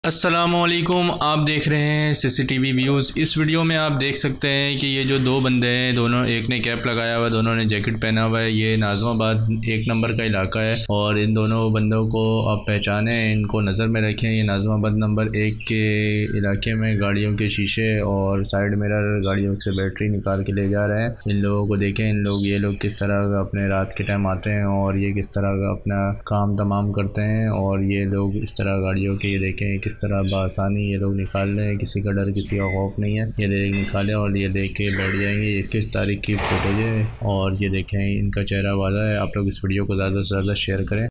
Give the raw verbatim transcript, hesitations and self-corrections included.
अस्सलामुअलैकुम, आप देख रहे हैं सीसीटीवी व्यूज़। इस वीडियो में आप देख सकते हैं कि ये जो दो बंदे हैं, दोनों एक ने कैप लगाया हुआ है, दोनों ने जैकेट पहना हुआ है। ये नाज़िमाबाद एक नंबर का इलाका है और इन दोनों बंदों को आप पहचाने, इनको नज़र में रखें। ये नाज़िमाबाद नंबर एक के इलाके में गाड़ियों के शीशे और साइड मिरर, गाड़ियों से बैटरी निकाल के ले जा रहे हैं। इन लोगों को देखें, इन लोग ये लोग किस तरह अपने रात के टाइम आते हैं और ये किस तरह का अपना काम तमाम करते हैं। और ये लोग इस तरह गाड़ियों के, ये देखें किस तरह बआसानी ये लोग निकाल रहे हैं। किसी का डर, किसी का खौफ नहीं है। ये देख निकाले और ये देख के बैठ जाएंगे। ये किस तारीख की फोटोज है और ये देखें इनका चेहरा वाला है। आप लोग इस वीडियो को ज़्यादा से ज़्यादा शेयर करें।